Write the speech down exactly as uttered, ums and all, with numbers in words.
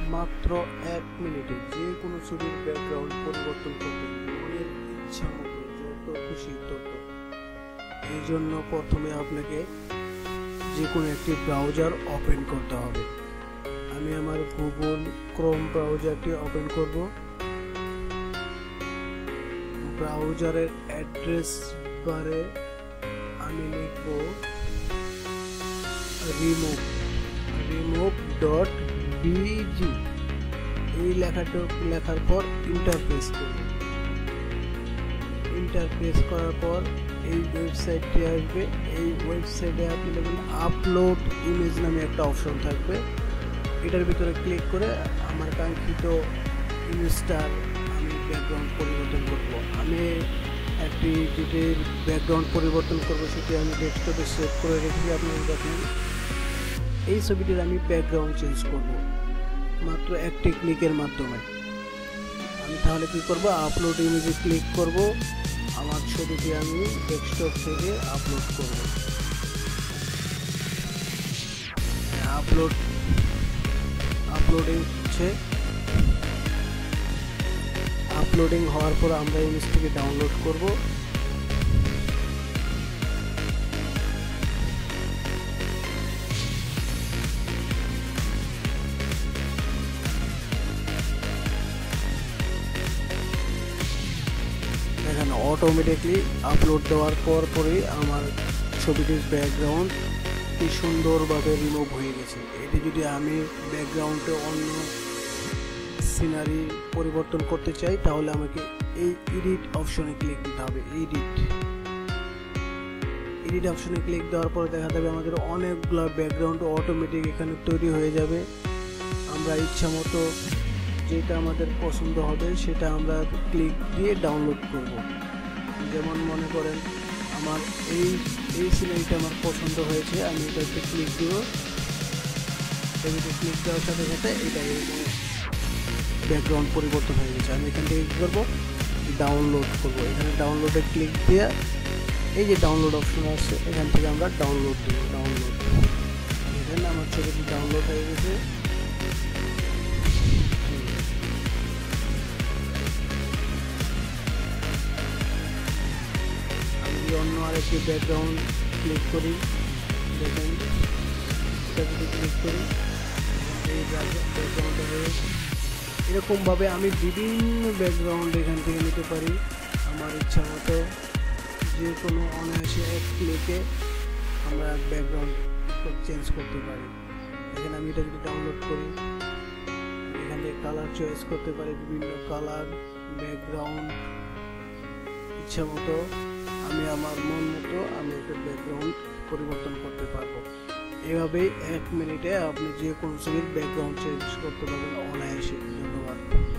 মাত্র এক মিনিটে যে কোনো ছবির ব্যাকগ্রাউন্ড পরিবর্তন করতে মনের ইচ্ছা মতো যত খুশি তত। এই জন্য প্রথমে আপনাকে যে কোনো একটি ব্রাউজার ওপেন করতে হবে। আমি আমার গুগল ক্রোম ব্রাউজারটি ওপেন করব। ব্রাউজারের অ্যাড্রেস বারে আমি লিখব রিমুভ রিমুভ ডট বিজি। এই লেখাটা লেখার পর ইন্টার প্রেস করব। ইন্টার প্রেস করার পর এই ওয়েবসাইটটি আসবে। এই ওয়েবসাইটে আপনি দেখবেন আপলোড ইমেজ নামে একটা অপশন থাকবে। এটার ভিতরে ক্লিক করে আমার কাঙ্ক্ষিত ইমেজটার আমি ব্যাকগ্রাউন্ড পরিবর্তন করব। আমি একটি যেটি ব্যাকগ্রাউন্ড পরিবর্তন করব সেটি আমি ডেস্কটপে সেভ করে রেখেছি। আপনারা দেখেন এই ছবিটির আমি ব্যাকগ্রাউন্ড চেঞ্জ করব মাত্র একটি ক্লিকের মাধ্যমে। আমি তাহলে কি করব, আপলোড ইমেজে ক্লিক করব। আমার ছবিটি আমি ডেস্কটপ থেকে আপলোড করব। আপলোড আপলোডিং হচ্ছে। আপলোডিং হওয়ার পর আমরা ইমেজটিকে ডাউনলোড করব। এখানে অটোমেটিকলি আপলোড দেওয়ার পর পরই আমার ছবিটির ব্যাকগ্রাউন্ড কি সুন্দরভাবে রিমুভ হয়ে গেছে। এটি যদি আমি ব্যাকগ্রাউন্ডে অন্য সিনারি পরিবর্তন করতে চাই তাহলে আমাকে এই এডিট অপশনে ক্লিক দিতে হবে। এডিট এডিট অপশনে ক্লিক দেওয়ার পর দেখা যাবে আমাদের অনেকগুলো ব্যাকগ্রাউন্ড অটোমেটিক এখানে তৈরি হয়ে যাবে। আমরা ইচ্ছা মতো যেটা আমাদের পছন্দ হবে সেটা আমরা ক্লিক দিয়ে ডাউনলোড করব। যেমন মনে করেন আমার এই এই সিনারিটা আমার পছন্দ হয়েছে, আমি এটাতে ক্লিক দিব। এটাতে ক্লিক দেওয়ার সাথে সাথে এটা এরকম ব্যাকগ্রাউন্ড পরিবর্তন হয়ে গেছে। আমি এখান থেকে কী করবো, ডাউনলোড করব। এখানে ডাউনলোডে ক্লিক দিয়ে এই যে ডাউনলোড অপশন আছে এখান থেকে আমরা ডাউনলোড দেব। ডাউনলোড এখানে আমার ছবিটি ডাউনলোড হয়ে গেছে। অন্য আরেকটি ব্যাকগ্রাউন্ড ক্লিক করি, দেখেন এটাতে ক্লিক করি, এই ব্যাকগ্রাউন্ডটা রয়েছে। এরকমভাবে আমি বিভিন্ন ব্যাকগ্রাউন্ড এখান থেকে নিতে পারি আমার ইচ্ছা মতো। যে কোনো অনায়াসে এক ক্লিকে আমরা ব্যাকগ্রাউন্ড চেঞ্জ করতে পারি। এখানে আমি এটা যদি ডাউনলোড করি এখান থেকে কালার চয়েস করতে পারি, বিভিন্ন কালার ব্যাকগ্রাউন্ড ইচ্ছা মতো আমি আমার মন মতো আমি একটা ব্যাকগ্রাউন্ড পরিবর্তন করতে পারবো। এভাবেই এক মিনিটে আপনি যে কোনো ছবির ব্যাকগ্রাউন্ড চেঞ্জ করতে পারবেন অনায়াসে। ধন্যবাদ।